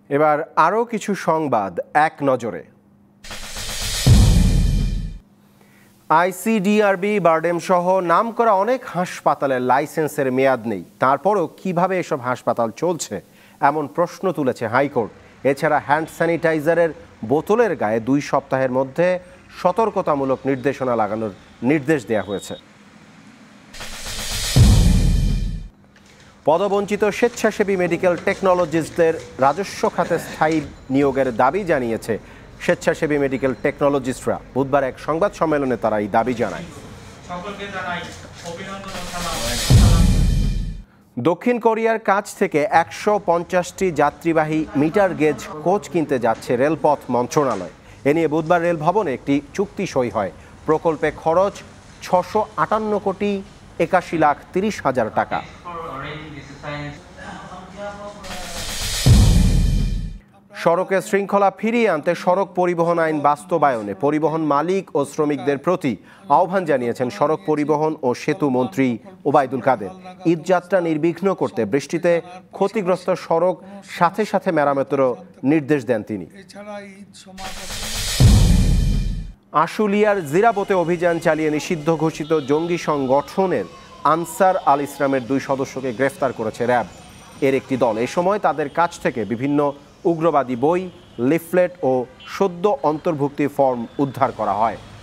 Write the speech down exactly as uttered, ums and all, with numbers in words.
এবার আরও কিছু সংবাদ এক নজরে। আইসিডিআরবি, বারডেম সহ নামকরা অনেক হাসপাতালের লাইসেন্সের মেয়াদ নেই, তারপরও কিভাবে এসব হাসপাতাল চলছে এমন প্রশ্ন তুলেছে হাইকোর্ট। এছাড়া হ্যান্ড স্যানিটাইজারের বোতলের গায়ে দুই সপ্তাহের মধ্যে সতর্কতামূলক নির্দেশনা লাগানোর নির্দেশ দেওয়া হয়েছে। পদবঞ্চিত স্বেচ্ছাসেবী মেডিকেল টেকনোলজিস্টদের রাজস্ব খাতে স্থায়ী নিয়োগের দাবি জানিয়েছে স্বেচ্ছাসেবী মেডিকেল টেকনোলজিস্টরা। বুধবার এক সংবাদ সম্মেলনে তারা এই দাবি জানায়। দক্ষিণ কোরিয়ার কাছ থেকে একশো পঞ্চাশটি যাত্রীবাহী মিটার গেজ কোচ কিনতে যাচ্ছে রেলপথ মন্ত্রণালয়। এ নিয়ে বুধবার রেল ভবনে একটি চুক্তি সই হয়। প্রকল্পে খরচ ছশো আটান্ন কোটি একাশি লাখ তিরিশ হাজার টাকা। সড়কের শৃঙ্খলা ফিরিয়ে আনতে সড়ক পরিবহন আইন বাস্তবায়নে পরিবহন মালিক ও শ্রমিকদের প্রতি আহ্বান জানিয়েছেন সড়ক পরিবহন ও সেতু মন্ত্রী ওবায়দুল কাদের। ঈদযাত্রা নির্বিঘ্ন করতে বৃষ্টিতে ক্ষতিগ্রস্ত সড়ক সাথে সাথে মেরামতেরও নির্দেশ দেন তিনি। আশুলিয়ার জিরাবতে অভিযান চালিয়ে নিষিদ্ধ ঘোষিত জঙ্গি সংগঠনের আনসার আল ইসলামের দুই সদস্যকে গ্রেফতার করেছে র্যাব এর একটি দল। এ সময় তাদের কাছ থেকে বিভিন্ন উগ্রবাদী বই, লিফলেট ও সদ্য অন্তর্ভুক্তি ফর্ম উদ্ধার করা হয়।